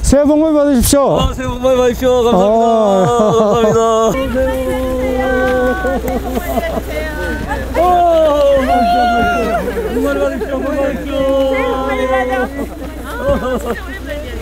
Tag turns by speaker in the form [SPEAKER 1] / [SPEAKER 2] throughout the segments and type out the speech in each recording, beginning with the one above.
[SPEAKER 1] 새해 복 많이 받으십시오.
[SPEAKER 2] 새해 복 많이 받으십시오. 감사합니다. 감사합니다. 복 많이 받으십시오. 복 많이 받으십시오. 새해 복 많이 받으십시오.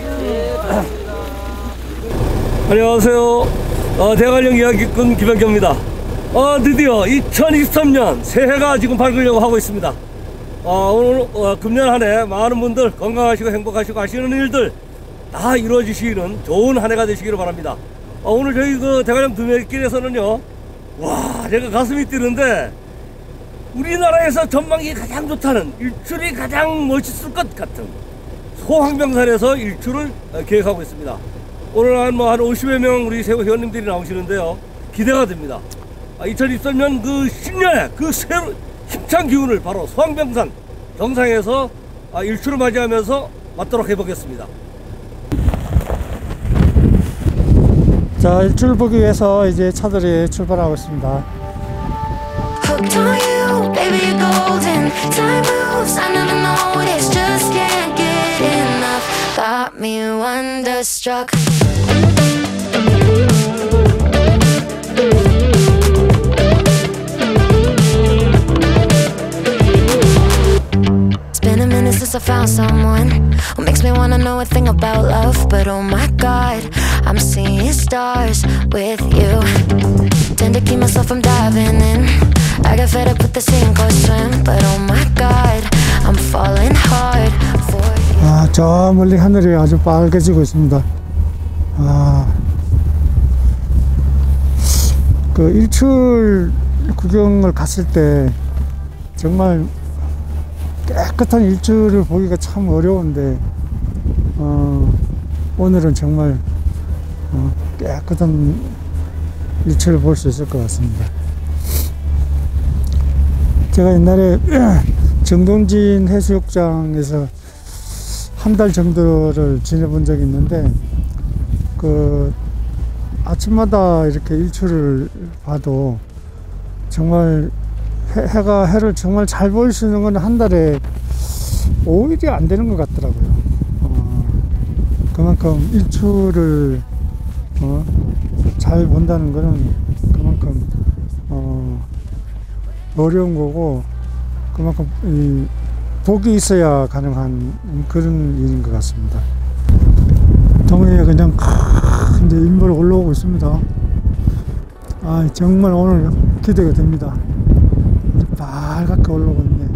[SPEAKER 2] 안녕하세요. 대관령 이야기꾼 김현경입니다. 드디어 2023년 새해가 지금 밝으려고 하고 있습니다. 오늘 금년 한 해 많은 분들 건강하시고 행복하시고 하시는 일들 다 이루어지시기는 좋은 한 해가 되시기를 바랍니다. 오늘 저희 그 대관령 두메길에서는요, 와, 제가 가슴이 뛰는데 우리나라에서 전망이 가장 좋다는, 일출이 가장 멋있을 것 같은 소황병산에서 일출을 계획하고 있습니다. 오늘 한 50여 명 우리 세부 회원님들이 나오시는데요, 기대가 됩니다. 2023년 그 신년의 그 새로 힘찬 기운을 바로 소황병산 정상에서 일출을 맞이하면서 맞도록 해보겠습니다.
[SPEAKER 1] 자, 일출 보기 위해서 이제 차들이 출발하고 있습니다.
[SPEAKER 3] Hooked on you, baby, you're golden. Time moves, I never notice. Just can't get enough. Got me wonderstruck. It's been a minute since I found someone who makes me wanna know a thing about love. But oh my God, I'm seeing stars with you. Tend to keep myself from diving in. I got fed up with the sink or swim. But oh my God, I'm falling hard for you.
[SPEAKER 1] 저 멀리 하늘이 아주 빨개지고 있습니다. 그 일출 구경을 갔을 때 정말 깨끗한 일출을 보기가 참 어려운데, 오늘은 정말 깨끗한 일출을 볼 수 있을 것 같습니다. 제가 옛날에 정동진 해수욕장에서 한 달 정도를 지내본 적이 있는데, 그 아침마다 이렇게 일출을 봐도 정말 해를 정말 잘 보일 수 있는 건 한 달에 5일이 안 되는 것 같더라고요. 그만큼 일출을 잘 본다는 거는 그만큼 어려운 거고, 그만큼 복이 있어야 가능한 그런 일인 것 같습니다. 동해에 그냥 이제 인물 올라오고 있습니다. 정말 오늘 기대가 됩니다. 빨갛게 올라오고 있네.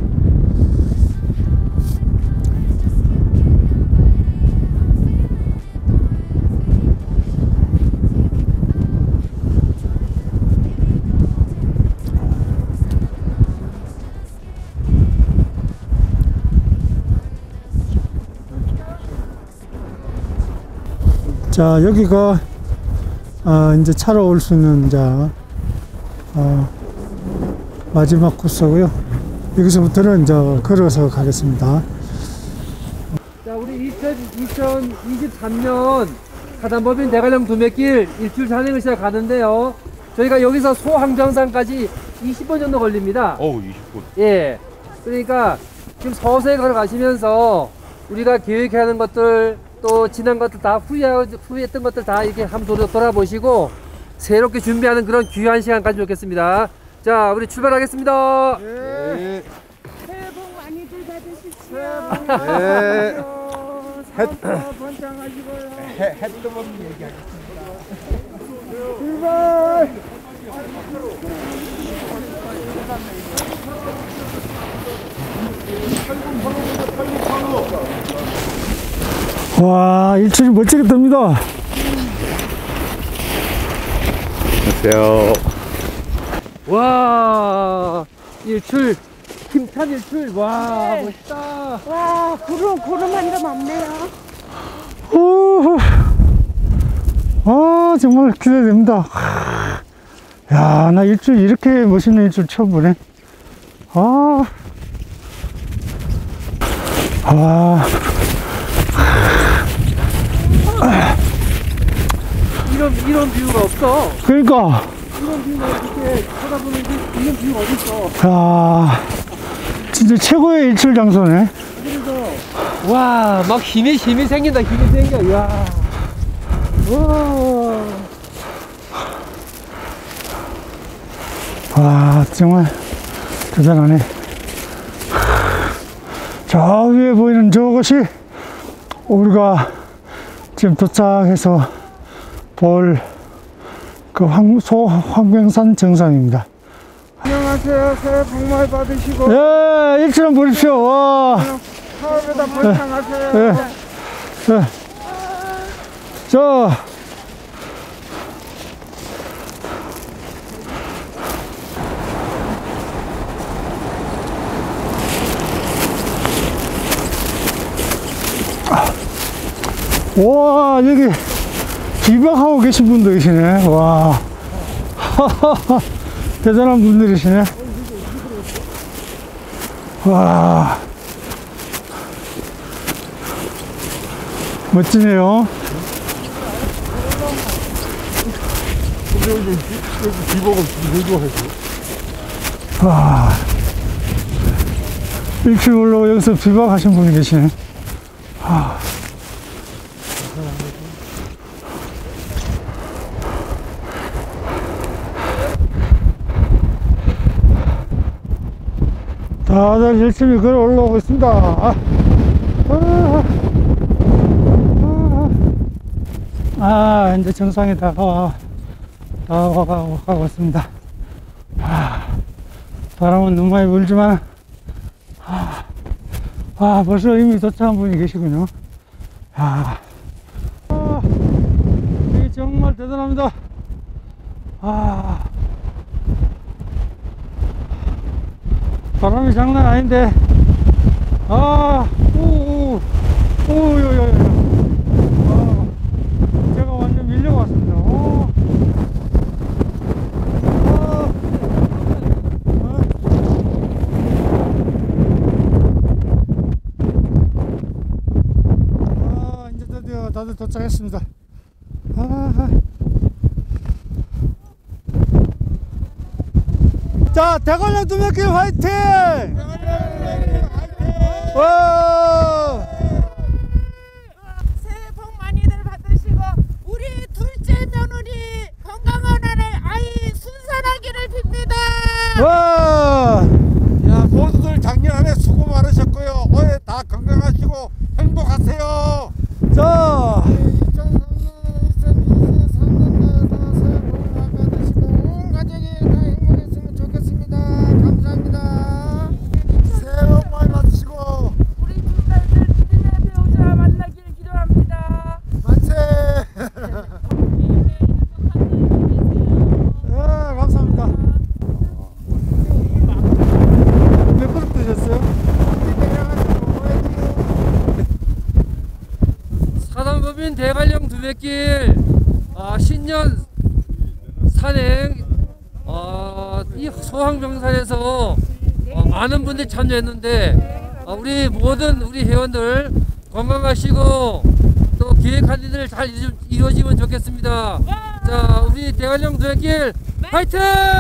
[SPEAKER 1] 자, 여기가 이제 차로 올 수 있는 마지막 코스고요. 여기서부터는 이제 걸어서 가겠습니다.
[SPEAKER 2] 자, 우리 2023년 가단법인 대관령 두메길 일출 산행을 시작하는데요. 저희가 여기서 소황병산까지 20분 정도 걸립니다.
[SPEAKER 4] 20분.
[SPEAKER 2] 예. 그러니까 지금 서서히 걸어가시면서 우리가 계획하는 것들, 또 지난 것들 다 후회했던 것들 다 이렇게 한번 돌아보시고 새롭게 준비하는 그런 귀한 시간까지 좋겠습니다. 자, 우리 출발하겠습니다.
[SPEAKER 4] 네.
[SPEAKER 5] 새해 복 많이들 받으십시오.
[SPEAKER 4] 네.
[SPEAKER 5] 사업도 번창하시고요.
[SPEAKER 4] 해 뜨면 얘기하겠습니다.
[SPEAKER 5] 출발!
[SPEAKER 1] 와, 일출이 멋지게 뜹니다.
[SPEAKER 4] 안녕하세요.
[SPEAKER 2] 와, 일출, 힘찬 일출. 와, 네. 멋있다.
[SPEAKER 5] 와, 구름 한 점 없네요.
[SPEAKER 1] 정말 기대됩니다. 야, 나 일출, 이렇게 멋있는 일출 처음 보네.
[SPEAKER 2] 이런 뷰가 없어.
[SPEAKER 1] 그러니까.
[SPEAKER 2] 이런 뷰가 이렇게 쳐다보는 이런 뷰가 어딨어.
[SPEAKER 1] 야, 진짜 최고의 일출 장소네.
[SPEAKER 2] 그래서 와, 막 힘이 생긴다. 힘이 생겨. 야.
[SPEAKER 1] 와, 정말 대단하네. 저 위에 보이는 저것이 우리가 지금 도착해서 볼 그 소황명산 정상입니다.
[SPEAKER 5] 안녕하세요. 새해 복 많이 받으시고
[SPEAKER 1] 예, 일출 한번 보십시오. 와.
[SPEAKER 5] 사업에다 번창하세요.
[SPEAKER 1] 예. 예. 자. 와, 여기 비박하고 계신 분도 계시네. 와. 대단한 분들이시네. 와. 멋지네요.
[SPEAKER 4] 여기 비보고 비보해서.
[SPEAKER 1] 와. 일출 보려고 여기서 비박하신 분이 계시네. 와. 다들 열심히 걸어 올라오고 있습니다. 이제 정상에 가고 있습니다. 바람은 너무 많이 불지만, 벌써 이미 도착한 분이 계시군요. 이게 정말 대단합니다. 바람이 장난 아닌데, 제가 완전 밀려왔습니다. 이제 드디어 다들 도착했습니다. 자, 대관령 두메길 화이팅! 와!
[SPEAKER 5] 새해 복 많이들 받으시고 우리 둘째 며느리 건강한 아이 순산하기를 빕니다.
[SPEAKER 1] 와!
[SPEAKER 4] 야, 모두들 작년 한 해 수고 많으셨고요. 올해 다 건강하시고 행복하세요.
[SPEAKER 1] 자!
[SPEAKER 5] 2023년도 새해 복 많이 받으시고 온 가족이 다 행복했으면 좋겠습니다. 감사합니다.
[SPEAKER 4] 새해 복 많이 받으시고
[SPEAKER 5] 우리 두 딸들 믿음의 배우자 만나길 기도합니다.
[SPEAKER 4] 만세.
[SPEAKER 1] 감사합니다. 몇 그릇 드셨어요?
[SPEAKER 2] 사단법인 대관령 두메길 신년 산행 이 소황명산에서 많은 분들이 참여했는데 우리 모든 우리 회원들 건강하시고 또 계획한 일들 잘 이루어지면 좋겠습니다. 자, 우리 대관령 두메길 화이팅!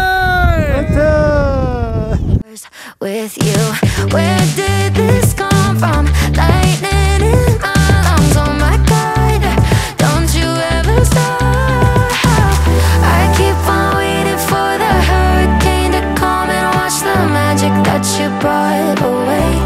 [SPEAKER 3] With you, where did this come from? Lightning in my lungs, oh my God, don't you ever stop. I keep on waiting for the hurricane to come and wash the magic that you brought away.